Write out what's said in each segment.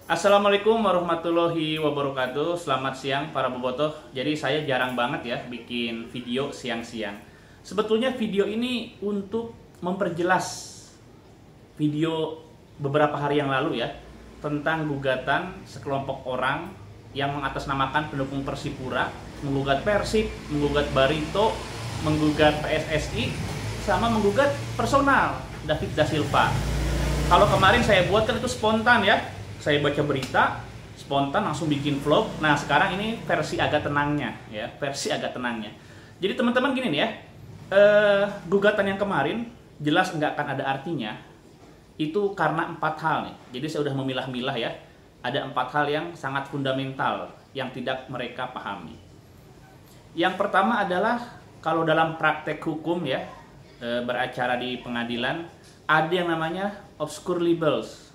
Assalamualaikum warahmatullahi wabarakatuh. Selamat siang para bobotoh. Jadi saya jarang banget ya bikin video siang-siang. Sebetulnya video ini untuk memperjelas video beberapa hari yang lalu ya, tentang gugatan sekelompok orang yang mengatasnamakan pendukung Persipura, menggugat Persib, menggugat Barito, menggugat PSSI, sama menggugat personal David Da Silva. Kalau kemarin saya buatkan itu spontan ya, saya baca berita, spontan langsung bikin vlog. Nah sekarang ini versi agak tenangnya ya, versi agak tenangnya. Jadi teman-teman gini nih ya, gugatan yang kemarin jelas nggak akan ada artinya. Itu karena 4 hal nih. Jadi saya udah memilah-milah ya, ada 4 hal yang sangat fundamental yang tidak mereka pahami. Yang pertama adalah kalau dalam praktek hukum ya, beracara di pengadilan, ada yang namanya obscure libels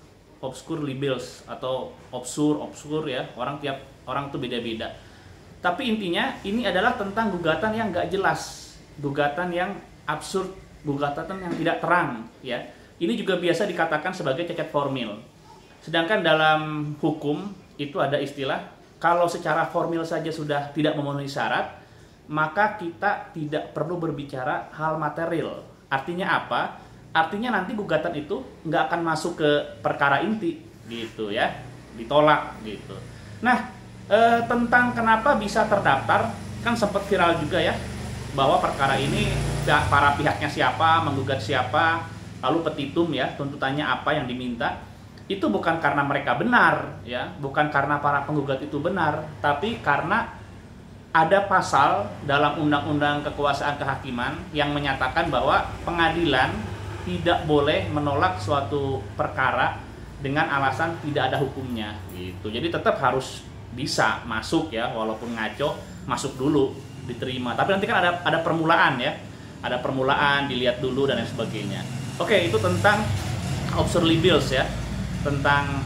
atau obskur ya, tiap orang tuh beda-beda. Tapi intinya ini adalah tentang gugatan yang nggak jelas, gugatan yang absurd, gugatan yang tidak terang ya. Ini juga biasa dikatakan sebagai cacat formil. Sedangkan dalam hukum itu ada istilah, kalau secara formil saja sudah tidak memenuhi syarat, maka kita tidak perlu berbicara hal material. Artinya apa? Artinya nanti gugatan itu nggak akan masuk ke perkara inti gitu ya, ditolak gitu. Nah tentang kenapa bisa terdaftar, kan sempat viral juga ya, bahwa perkara ini para pihaknya siapa, menggugat siapa, lalu petitum ya, tuntutannya apa yang diminta. Itu bukan karena mereka benar ya, bukan karena para penggugat itu benar, tapi karena ada pasal dalam Undang-Undang Kekuasaan Kehakiman yang menyatakan bahwa pengadilan tidak boleh menolak suatu perkara dengan alasan tidak ada hukumnya gitu. Jadi tetap harus bisa masuk ya, walaupun ngaco, masuk dulu, diterima. Tapi nanti kan ada permulaan ya, ada permulaan, dilihat dulu dan lain sebagainya. Oke, itu tentang obscure libels ya, tentang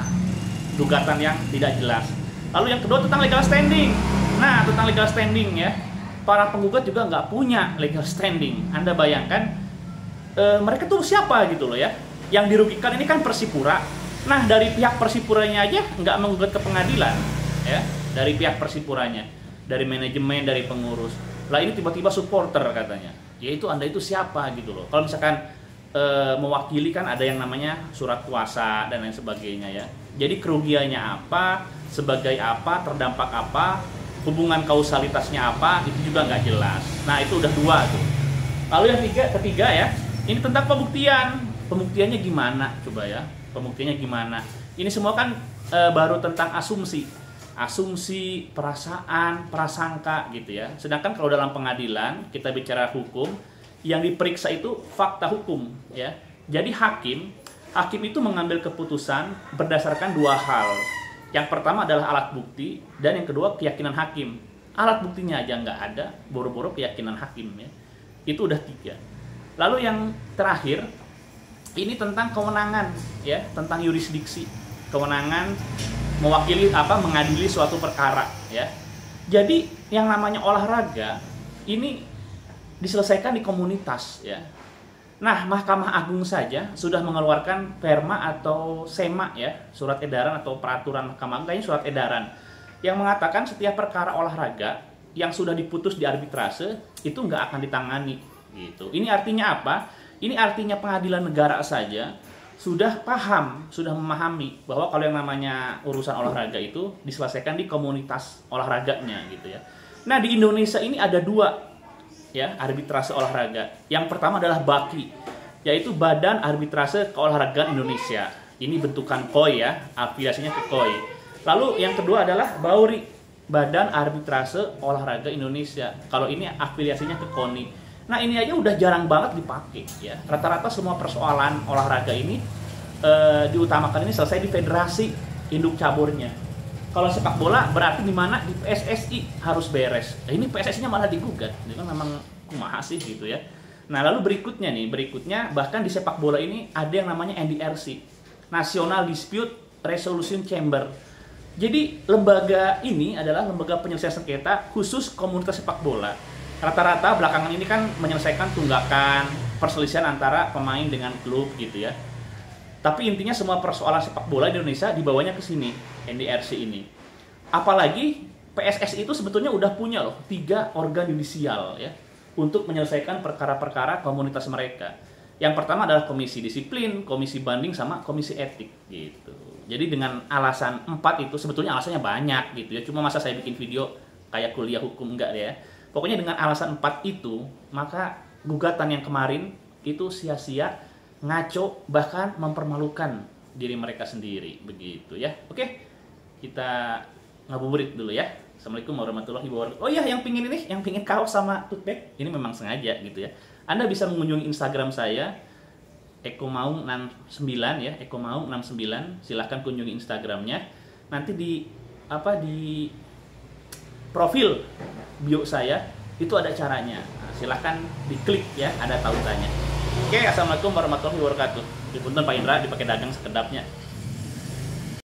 gugatan yang tidak jelas. Lalu yang kedua tentang legal standing. Nah, tentang legal standing ya, para penggugat juga nggak punya legal standing. Anda bayangkan, mereka tuh siapa gitu loh ya. Yang dirugikan ini kan Persipura. Nah dari pihak Persipuranya aja nggak menggugat ke pengadilan ya, dari pihak Persipuranya, dari manajemen, dari pengurus. Lah ini tiba-tiba supporter katanya. Ya itu Anda itu siapa gitu loh. Kalau misalkan mewakili kan ada yang namanya surat kuasa dan lain sebagainya ya. Jadi kerugiannya apa, sebagai apa, terdampak apa, hubungan kausalitasnya apa, itu juga nggak jelas. Nah itu udah 2 tuh. Lalu yang ketiga ya, ini tentang pembuktian. Pembuktiannya gimana coba ya? Pembuktiannya gimana? Ini semua kan baru tentang asumsi, perasaan, prasangka gitu ya. Sedangkan kalau dalam pengadilan kita bicara hukum, yang diperiksa itu fakta hukum ya. Jadi hakim itu mengambil keputusan berdasarkan 2 hal. Yang pertama adalah alat bukti, dan yang kedua keyakinan hakim. Alat buktinya aja nggak ada, boro-boro keyakinan hakim ya. Itu udah 3. Lalu yang terakhir, ini tentang kewenangan ya, tentang yurisdiksi, kewenangan mewakili mengadili suatu perkara ya. Jadi yang namanya olahraga ini diselesaikan di komunitas ya. Nah, Mahkamah Agung saja sudah mengeluarkan perma atau sema ya, surat edaran atau peraturan Mahkamah Agung, kayaknya surat edaran, yang mengatakan setiap perkara olahraga yang sudah diputus di arbitrase itu nggak akan ditangani gitu. Ini artinya apa? Ini artinya pengadilan negara saja sudah memahami bahwa kalau yang namanya urusan olahraga itu diselesaikan di komunitas olahraganya gitu ya. Nah di Indonesia ini ada 2 ya arbitrase olahraga. Yang pertama adalah BAKI, yaitu Badan Arbitrase Keolahragaan Indonesia. Ini bentukan KOI ya, afiliasinya ke KOI. Lalu yang kedua adalah BAURI, Badan Arbitrase Olahraga Indonesia. Kalau ini afiliasinya ke KONI. Nah ini aja udah jarang banget dipakai ya. Rata-rata semua persoalan olahraga ini diutamakan ini selesai di federasi induk caburnya. Kalau sepak bola berarti di mana di PSSI harus beres. Nah, ini PSSI-nya malah digugat. Ini kan memang kumaha sih gitu ya. Nah lalu berikutnya bahkan di sepak bola ini ada yang namanya NDRC, National Dispute Resolution Chamber. Jadi lembaga ini adalah lembaga penyelesaian sengketa khusus komunitas sepak bola. Rata-rata belakangan ini kan menyelesaikan tunggakan perselisihan antara pemain dengan klub gitu ya. Tapi intinya semua persoalan sepak bola di Indonesia dibawanya ke sini, NDRC ini. Apalagi PSSI itu sebetulnya udah punya loh 3 organ yudisial ya untuk menyelesaikan perkara-perkara komunitas mereka. Yang pertama adalah komisi disiplin, komisi banding, sama komisi etik gitu. Jadi dengan alasan 4 itu sebetulnya alasannya banyak gitu ya. Cuma masa saya bikin video kayak kuliah hukum enggak ya. Pokoknya dengan alasan 4 itu, maka gugatan yang kemarin itu sia-sia, ngaco, bahkan mempermalukan diri mereka sendiri begitu ya. Oke. Kita ngabuburit dulu ya. Assalamualaikum warahmatullahi wabarakatuh. Oh iya, yang pingin kaos sama tote bag, ini memang sengaja gitu ya. Anda bisa mengunjungi Instagram saya, ekomaung69 ya, ekomaung69. Silahkan kunjungi Instagramnya. Nanti di profil bio saya itu ada caranya. Nah, silahkan diklik ya, ada tautannya. Oke, assalamualaikum warahmatullahi wabarakatuh. Dipunten Pak Indra, dipakai dagang sekedapnya.